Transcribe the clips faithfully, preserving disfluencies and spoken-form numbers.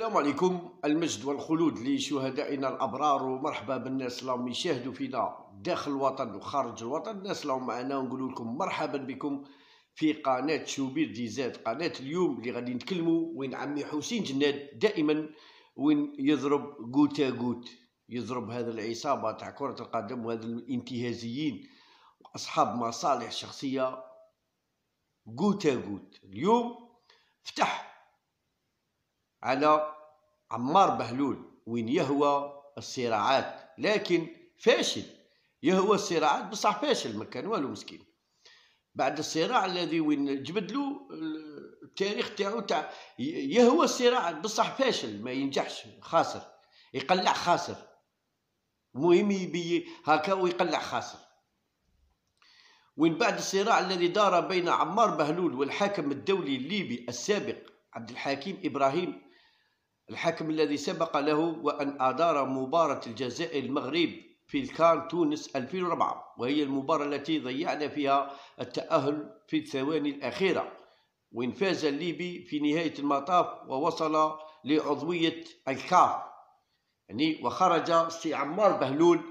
السلام عليكم. المجد والخلود لشهدائنا الأبرار، ومرحبا بالناس اللي راهم يشاهدوا فينا داخل الوطن وخارج الوطن. الناس اللي راهم معنا ونقول لكم مرحبا بكم في قناة شوبير دي زاد، قناة اليوم اللي غادي نتكلموا وين عمي حسين جناد دائما وين يضرب غوتا غوت، يضرب هذا العصابة تاع كرة القدم وهذا الانتهازيين وأصحاب مصالح شخصية غوتا غوت. اليوم فتح على عمار بهلول وين يهوى الصراعات، لكن فاشل. يهوى الصراعات بصح فاشل، ما كان والو مسكين. بعد الصراع الذي وين جبد له التاريخ تاعو تاع يهوى الصراعات بصح فاشل، ما ينجحش، خاسر، يقلع خاسر. المهم يبي هكا ويقلع خاسر. وين بعد الصراع الذي دار بين عمار بهلول والحاكم الدولي الليبي السابق عبد الحكيم إبراهيم، الحاكم الذي سبق له وأن أدار مباراة الجزائر المغرب في الكان تونس ألفين وأربعة، وهي المباراة التي ضيعنا فيها التأهل في الثواني الأخيرة، وإن فاز الليبي في نهاية المطاف ووصل لعضوية الكاف يعني. وخرج سي عمار بهلول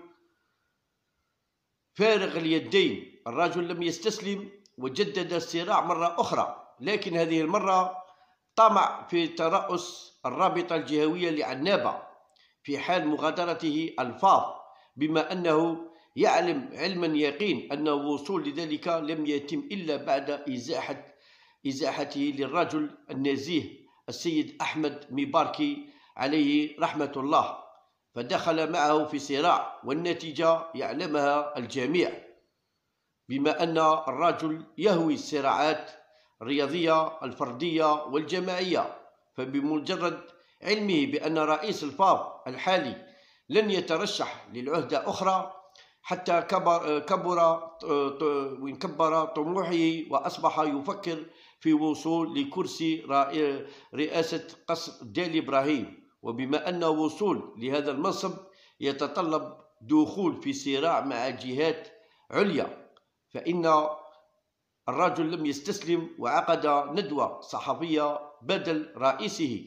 فارغ اليدين، الرجل لم يستسلم وجدد الصراع مرة أخرى، لكن هذه المرة طمع في ترأس الرابطة الجهوية لعنابة في حال مغادرته الفاظ، بما أنه يعلم علما يقين أن الوصول لذلك لم يتم إلا بعد إزاحة إزاحته للرجل النزيه السيد أحمد مباركي عليه رحمة الله، فدخل معه في صراع، والنتيجة يعلمها الجميع، بما أن الرجل يهوي الصراعات الرياضية الفردية والجماعية. فبمجرد علمه بأن رئيس الفاف الحالي لن يترشح للعهدة أخرى حتى كبر كبر وين كبر طموحه، وأصبح يفكر في وصول لكرسي رئاسة قصر دالي إبراهيم، وبما أن وصول لهذا المنصب يتطلب دخول في صراع مع جهات عليا، فإن الرجل لم يستسلم وعقد ندوة صحفية بدل رئيسه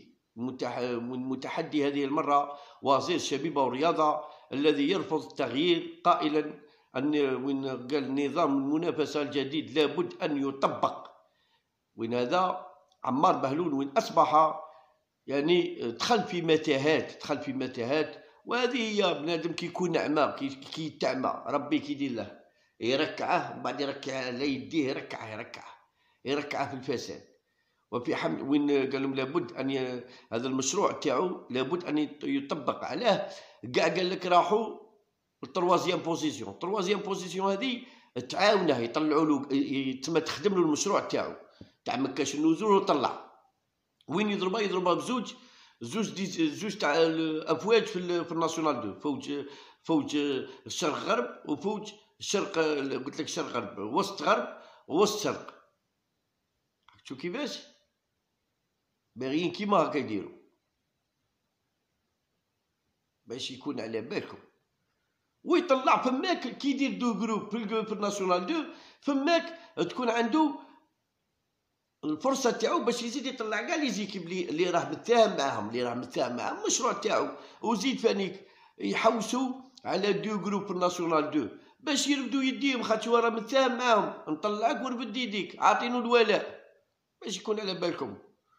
المتحدي هذه المرة وزير الشبيبة والرياضة، الذي يرفض التغيير قائلا أن وين قال نظام المنافسة الجديد لابد أن يطبق. وين هذا عمار بهلول وين أصبح يعني دخل في متاهات، دخل في متاهات. وهذه هي بنادم كي يكون أعمى، كي كي تعمى ربي كيدير له، يركعه وبعد يركع على يديه، يركعه يركعه يركعه في الفساد. وفي حمد وين قال لهم لابد ان ي... هذا المشروع تاعو لابد ان يطبق عليه. كاع قال لك راحوا التروازيام بوزيسيون، التروازيام بوزيسيون هذه تعاونه يطلعوا له تما تخدم له المشروع تاعو تاع مكاش النزول وطلع. وين يضربها يضربها بزوج زوج دي زوج تاع الافواج في, ال... في الناسيونال دو، فوج فوج الشرق غرب وفوج الشرق، قلت لك الشرق غرب، وسط غرب ووسط شرق. شو كيفاش باغيين كيما هكا يديروا باش يكون على بالكم. ويطلع فماك كي يدير دو جروب في الناسيونال دو، فماك تكون عنده الفرصه تاعو باش يزيد يطلع كاع لي زيكيب اللي راه متفاهم معاهم، اللي راه متفاهم معاهم المشروع تاعو، وزيد فانيك يحوسوا على دو جروب في الناسيونال دو باش يرفدوا يديهم، خاطر هو راه متفاهم معاهم. نطلعك ونرفد يديك، عاطينو الولاء باش يكون على بالكم.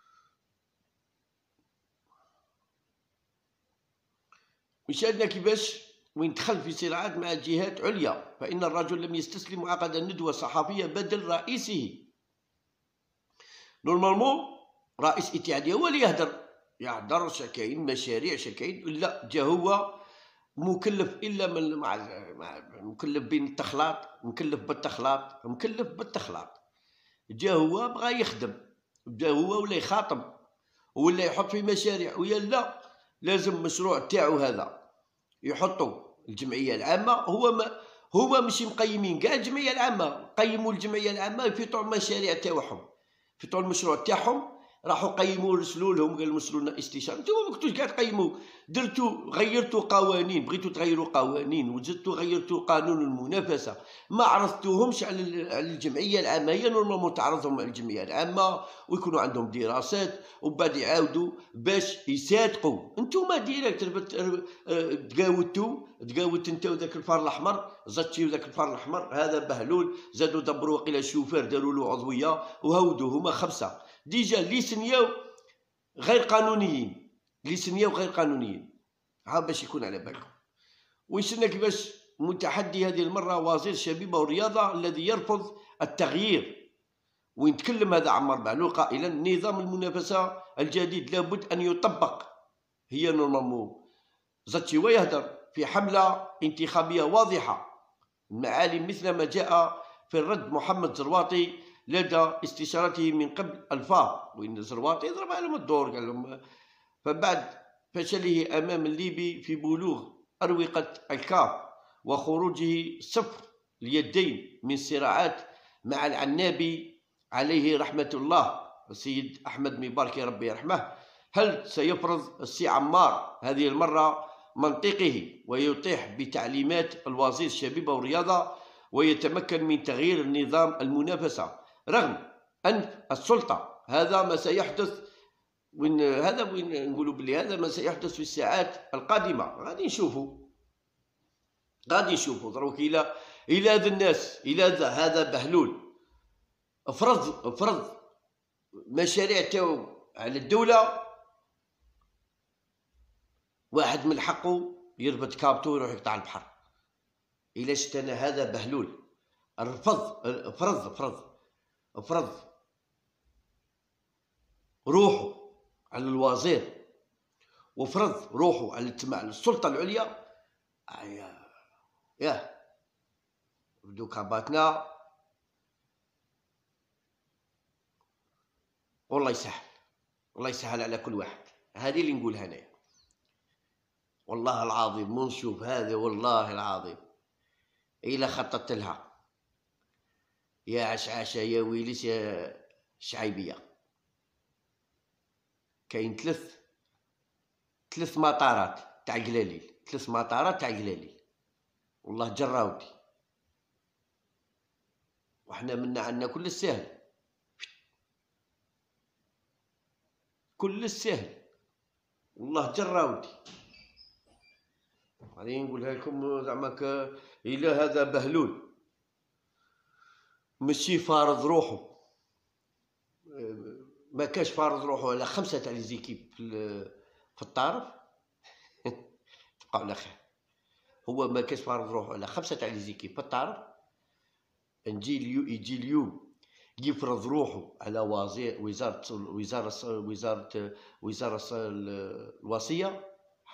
وشاهدنا كيفاش وين دخل في صراعات مع جهات عليا، فإن الرجل لم يستسلم وعقد ندوة صحفية بدل رئيسه. نورمالمون رئيس اتحادية هو اللي يهدر يهدر شكاين مشاريع شكاين، لا جا هو مكلف الا من مع مكلف بين التخلاط، مكلف بالتخلاط مكلف بالتخلاط. جا هو بغى يخدم، جا هو ولا يخاطب ولا يحط في مشاريع، ويا لا لازم مشروع تاعو هذا يحطوا الجمعيه العامه. هو ما هو ماشي مقيمين كاع الجمعيه العامه، قيموا الجمعيه العامه يفيطوا المشاريع تاعهم، يفيطوا المشروع تاعهم راحوا قيموا رسلوا لهم قالوا رسلوا لنا استشاره. انتم ما كنتوش قاعد تقيموا، درتوا غيرتوا قوانين، بغيتوا تغيروا قوانين وزدتوا غيرتوا قانون المنافسه، ما عرضتوهمش على الجمعيه العامه. هي نورمالمون تعرضهم على الجمعيه العامه ويكونوا عندهم دراسات وبعد يعاودوا باش يصادقوا. انتم ديريكت تقاودتوا تقاودت انت وذاك الفار الاحمر، زدتي وذاك الفار الاحمر هذا بهلول، زادوا دبروا وقيله الشوفير داروا له عضويه وهودوا هما خمسه ديجا اللي سنياو غير قانونيين، اللي سنياو غير قانونيين. ها باش يكون على بالكم. ويسنى كيفاش متحدي هذه المره وزير الشبيبه والرياضه الذي يرفض التغيير، وين تكلم هذا عمار بعلول قائلا نظام المنافسه الجديد لابد ان يطبق. هي نورمالمون زدتي ويهدر في حمله انتخابيه واضحه المعالم مثل ما جاء في الرد محمد زرواطي لدى استشارته من قبل الفار، وإن زرواطي ضرب عليهم الدور قال لهم. فبعد فشله أمام الليبي في بلوغ أروقة الكاف وخروجه صفر اليدين من صراعات مع العنابي عليه رحمة الله السيد أحمد مبارك يا ربي يرحمه، هل سيفرض السي عمار هذه المرة منطقه ويطيح بتعليمات الوزير الشبيبة والرياضة ويتمكن من تغيير النظام المنافسة رغم أن السلطة؟ هذا ما سيحدث، وين هذا وين نقولوا بلي هذا ما سيحدث في الساعات القادمة. غادي نشوفوا غادي نشوفوا دروك إلى إلى هذا الناس، إلى هذا بهلول فرض فرض مشاريع تاعو على الدولة، واحد من حقه يربط كابتو ويروح يقطع البحر. إلا شفت أنا هذا بهلول الرفض فرض فرض فرض روحه على الوزير وفرض روحه على السلطة العليا. يا يا بدو كاباتنا والله يسهل، والله يسهل على كل واحد. هذه اللي نقولها أنا والله العظيم. مو نشوف هذا والله العظيم إلا خططت لها يا عشعاشة يا ويلس يا شعيبية. كاين ثلاث ثلاث مطارات تاع القلاليل، ثلاث مطارات تاع القلاليل والله جراودي، وحنا منا عندنا كل السهل كل السهل والله جراودي. غادي نقولها لكم زعما إلى هذا بهلول ماشي فارض روحه، ما كاش فارض روحه على خمسة تاع لي زيكيب في في الطارف تبقى على خير. هو ما كاش فارض روحه على خمسة تاع لي زيكيب في الطارف، نجي اليوم يجي اليوم يفرض روحه على وزير وزارة وزارة وزارة وزارة الوصية.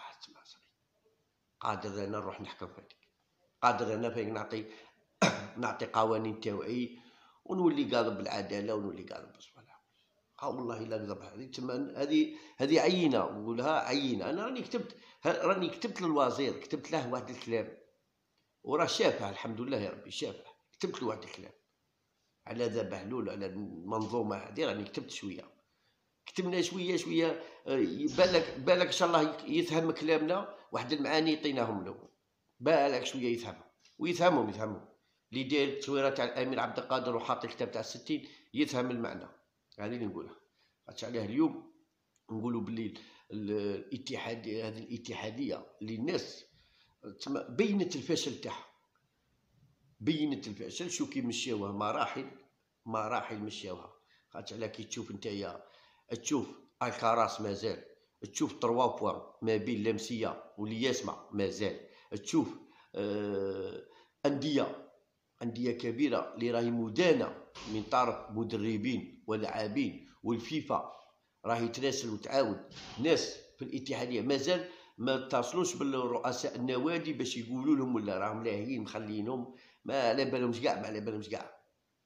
قادر انا نروح نحكم فيك، قادر انا فيك نعطي نعطي قوانين تاوعي ونولي قاضي بالعداله ونولي قاضي بالصلاح. ها والله الا قضب هذه تما هذه هذه عينه نقولها عينه. انا راني كتبت راني كتبت للوزير، كتبت له واحد الكلام وراه شافه الحمد لله يا ربي شافه. كتبت له واحد الكلام على ذا بهلول على المنظومه هذه، راني كتبت شويه كتبنا شويه شويه. بالك بالك ان شاء الله يفهم كلامنا، واحد المعاني عطيناهم له بالك شويه يفهمهم ويفهمهم يفهمهم. اللي داير التصويره تاع الامير عبد القادر وحاط الكتاب تاع الستين يفهم المعنى. هذه اللي نقولها. خاطش عليه اليوم نقولوا باللي الاتحاد هذه الاتحاديه اللي الناس بينت الفشل تاعها، بينت الفشل. شو كي مشاوها مراحل مراحل مشاوها. خاطش على كي تشوف نتايا تشوف الكراس مازال، تشوف تروا بوان ما بين لمسيه والياسمه مازال، تشوف آه انديه انديه كبيره اللي راهي مدانه من طرف مدربين ولاعبين والفيفا راهي تراسل وتعاون. ناس في الاتحاديه مازال ما اتصلوش بالرؤساء النوادي باش يقولوا لهم ولا راهم لاهيين مخلينهم ما على بالهمش كاع ما على بالهمش كاع.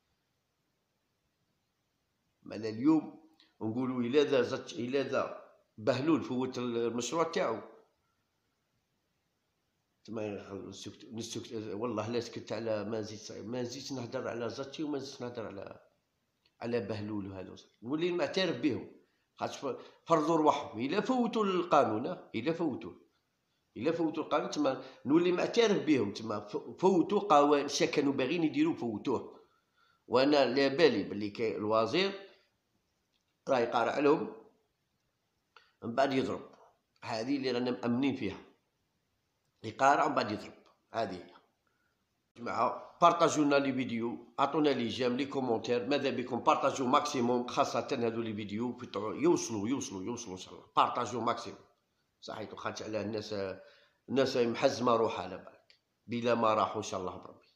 مالا اليوم نقولوا إلا ذا زت إلا ذا بهلول فوت المشروع تاعو تما نسكت نسكت والله لا سكت على ما نزيد ما نزيدش نهضر على زتي وما نزيدش نهضر على على بهلول وهذا، نولي معترف بهم. خاطر فرضوا رواحهم. الا فوتوا القانون، الا فوتوا الا فوتوا القانون تما نولي معترف بهم، تما فوتوا قوانين شا كانوا باغيين يديروا فوتوه. وانا على بالي بلي كاين الوزير راه يقارع لهم من بعد يضرب. هذه اللي رانا مأمنين فيها، يقارع ومن بعد يضرب. هذه هي. جماعة بارطاجوا لنا لي فيديو، عطونا لي جيم لي كومونتير، ماذا بكم بارطاجوا ماكسيموم، خاصة هذو لي فيديو يوصلوا يوصلوا يوصلوا ان شاء الله. بارطاجوا ماكسيموم صحيتو، خاطر على الناس الناس محزمة روحها على بالك بلا ما راحوا ان شاء الله بربي.